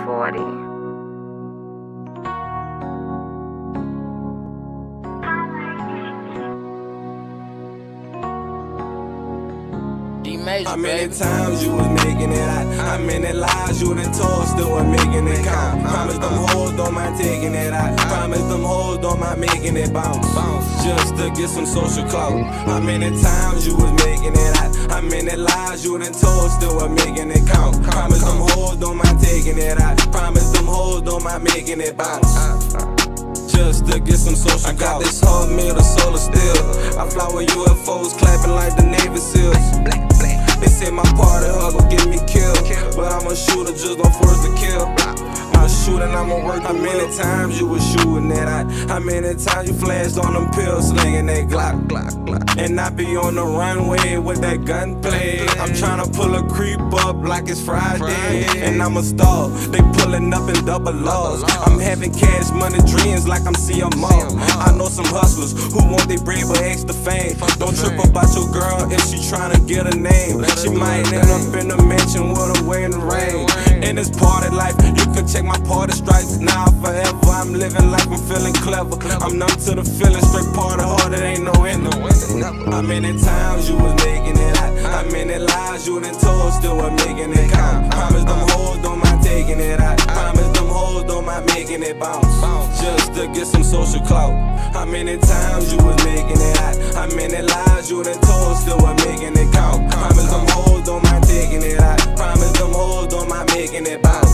40. How many times you was making it out? How many lies you done told still was making it count? Promise them hoes don't mind taking it out. Promise them hoes don't mind making it bounce. Just to get some social clout. How many times you was making it out? How many lies you done told still was making it count? Promise them hoes don't mind taking it out. Promise them hoes don't mind making it bounce. Just to get some social clout. I got this whole meal of solar steel. I fly with UFOs clapping like the Navy SEALs. They say my party hug will get me killed, but I'm a shooter, just on first to kill. I shoot and I'ma work. How many times you was shooting that eye? How many times you flashed on them pills, slinging that Glock? And I be on the runway with that gunplay. I'm tryna pull a creep up like it's Friday, and I'm a star. They pulling up in double laws. I'm having cash money dreams like I'm CMO. I know some hustlers who want they bread but extra fame. Don't trip about your girl if she tryna get a name. She might end up in a mansion with a way in the rain. In this party life, you could check my party stripes. Now forever, I'm living like I'm feeling clever. I'm numb to the feeling, straight party hard, it ain't no end. How many times you was making it out? How many lies you done told still was making it count? Promise them hoes don't mind taking it out. Promise them hoes don't mind making it bounce. Just to get some social clout. How many times you was making it out? How many lies you done told still was making it count? Promise them hoes don't mind taking it out. Promise them hoes don't mind making it bounce.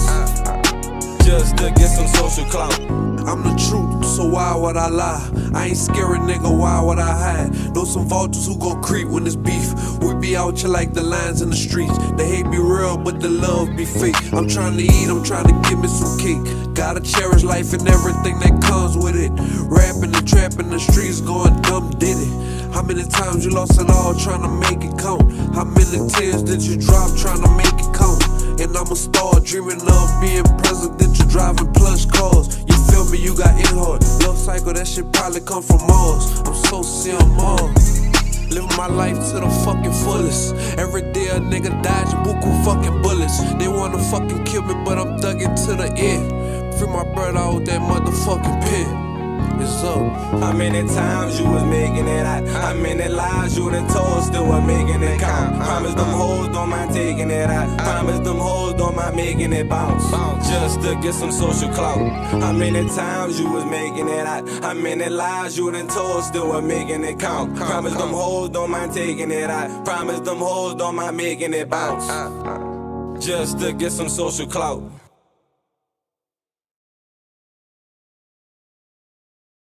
Just to get some social clout. I'm the truth, so why would I lie? I ain't scary, nigga, why would I hide? Know some vultures who gon' creep when it's beef. We be out here like the lions in the streets. The hate be real, but the love be fake. I'm trying to eat, I'm trying to get me some cake. Gotta cherish life and everything that comes with it. Rapping and trapping the streets, going dumb did it. How many times you lost it all trying to make it count? How many tears did you drop trying to make it count? And I'm a star, dreaming of being president, you driving plush cars. You feel me, you got in hard. Love cycle, that shit probably come from Mars. I'm so CMR. Living my life to the fucking fullest. Every day a nigga dodging buku fucking bullets. They wanna fucking kill me, but I'm dug into the end. Free my brother out that motherfucking pit. It's up. How many times you was making it out? How many lies you done told still was making it count? Promise them hoes don't mind taking it out. Promise them hoes don't mind making it bounce. Just to get some social clout. How many times you was making it out? How many lies you done told still was making it count? Promise them hoes don't mind taking it out. Promise them hoes don't mind making it bounce. Just to get some social clout.